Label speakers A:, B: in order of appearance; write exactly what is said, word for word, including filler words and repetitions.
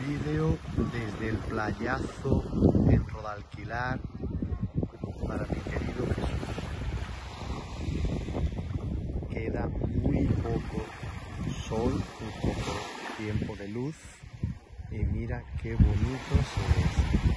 A: vídeo desde el playazo en Rodalquilar para mi querido Jesús. Queda muy poco sol, muy poco tiempo de luz y mira qué bonito se ve.